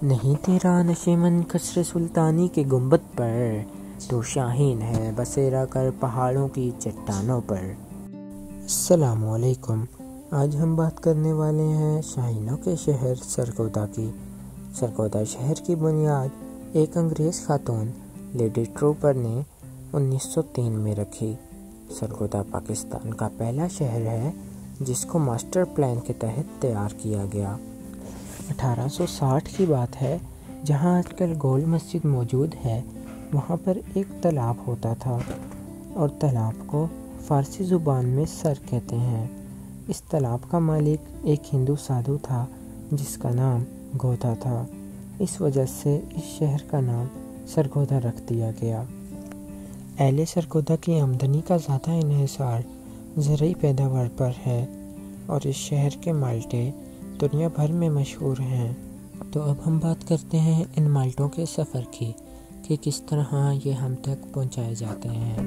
نہیں تیرا نشیمن قصر سلطانی کے گنبد پر، تو شاہین ہے بسیرا کر پہاڑوں کی چٹانوں پر۔ السلام علیکم۔ آج ہم بات کرنے والے ہیں شاہینوں کے شہر سرگودا کی۔ سرگودا شہر کی بنیاد ایک انگریز خاتون لیڈی ٹروپر نے 1903 میں رکھی۔ سرگودا پاکستان کا پہلا شہر ہے جس کو ماسٹر پلان کے تحت تیار کیا گیا۔ 1860 کی بات ہے، جہاں آج کل گول مسجد موجود ہے، وہاں پر ایک تالاب ہوتا تھا اور تالاب کو فارسی زبان میں سر کہتے ہیں۔ اس تالاب کا مالک ایک ہندو سادھو تھا جس کا نام گودا تھا، اس وجہ سے اس شہر کا نام سرگودا رکھ دیا گیا۔ اہل سرگودا کی آمدنی کا زیادہ انحصار زرعی پیداوار پر ہے اور اس شہر کے مالٹے دنیا بھر میں مشہور ہیں۔ تو اب ہم بات کرتے ہیں ان مالٹوں کے سفر کی کہ کس طرح یہ ہم تک پہنچائے جاتے ہیں۔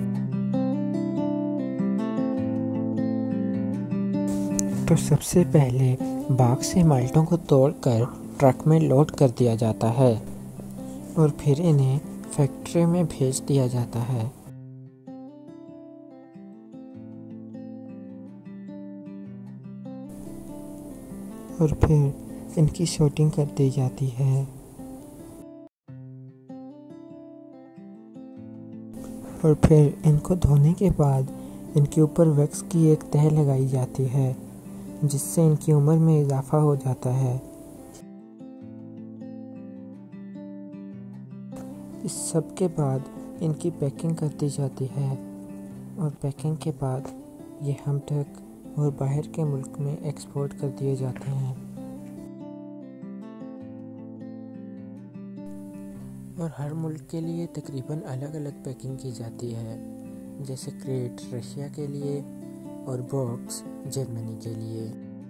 تو سب سے پہلے باغ سے مالٹوں کو توڑ کر ٹرک میں لوڈ کر دیا جاتا ہے اور پھر انہیں فیکٹری میں بھیج دیا جاتا ہے۔ اور پھر ان کی سوٹنگ کر دی جاتی ہے اور پھر ان کو دھونے کے بعد ان کے اوپر ویکس کی ایک تہ لگائی جاتی ہے جس سے ان کی عمر میں اضافہ ہو جاتا ہے۔ اس سب کے بعد ان کی پیکنگ کر دی جاتی ہے اور پیکنگ کے بعد یہ ہم تک اور باہر کے ملک میں ایکسپورٹ کر دیے جاتے ہیں۔ اور ہر ملک کے لیے تقریباً الگ الگ پیکنگ کی جاتی ہے، جیسے کریٹ رشیا کے لیے اور باکس جرمنی کے لیے۔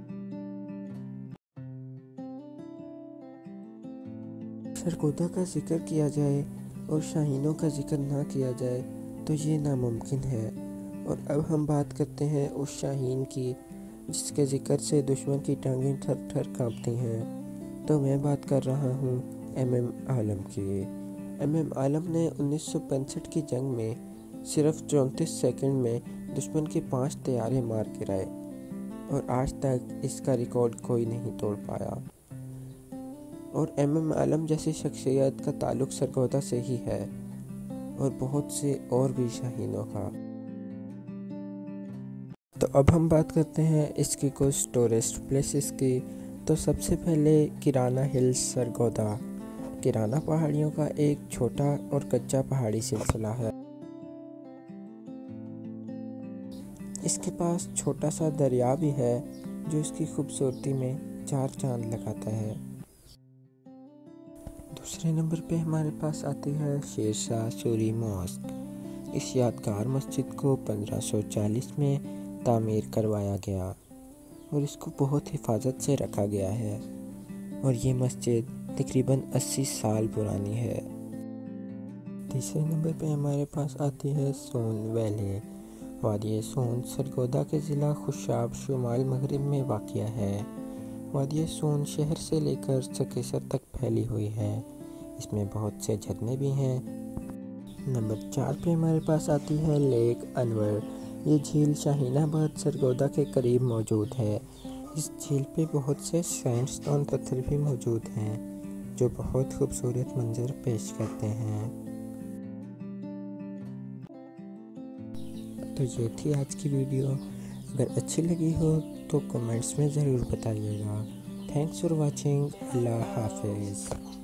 سرگودا کا ذکر کیا جائے اور شاہینوں کا ذکر نہ کیا جائے تو یہ ناممکن ہے۔ اور اب ہم بات کرتے ہیں اس شاہین کی جس کے ذکر سے دشمن کی ٹانگیں تھر تھر کانپتی ہیں۔ تو میں بات کر رہا ہوں ایم عالم کی۔ ایم عالم نے 1965 کی جنگ میں صرف 34 سیکنڈ میں دشمن کے 5 طیارے مار گرائے اور آج تک اس کا ریکارڈ کوئی نہیں توڑ پایا۔ اور ایم عالم جیسی شخصیت کا تعلق سرگودا سے ہی ہے اور بہت سے اور بھی شاہینوں کا۔ تو اب ہم بات کرتے ہیں اس کی کچھ ٹورسٹ پلیسز کی۔ تو سب سے پہلے کیرانا ہلز سرگودا۔ کیرانا پہاڑیوں کا ایک چھوٹا اور کچا پہاڑی سلسلہ ہے۔ اس کے پاس چھوٹا سا دریا بھی ہے جو اس کی خوبصورتی میں 4 چاند لگاتا ہے۔ دوسرے نمبر پہ ہمارے پاس آتی ہے شیر شاہ سوری ماسک۔ اس یادگار مسجد کو 1540 میں تعمیر کروایا گیا اور اس کو بہت حفاظت سے رکھا گیا ہے اور یہ مسجد تقریباً 80 سال پرانی ہے۔ تیسرے نمبر پہ ہمارے پاس آتی ہے سون ویلی۔ وادی سون سرگودا کے ضلع خوشاب شمال مغرب میں واقع ہے۔ وادی سون شہر سے لے کر چکیسر تک پھیلی ہوئی ہے۔ اس میں بہت سے جھرنے بھی ہیں۔ نمبر 4 پہ ہمارے پاس آتی ہے لیک انور۔ یہ جھیل شاہین آباد سرگودا کے قریب موجود ہے۔ اس جھیل پہ بہت سے سینڈ سٹون پتھر بھی موجود ہیں جو بہت خوبصورت منظر پیش کرتے ہیں۔ تو یہ تھی آج کی ویڈیو۔ اگر اچھی لگی ہو تو کمنٹس میں ضرور بتائیے گا۔ Thanks for watching. اللہ حافظ۔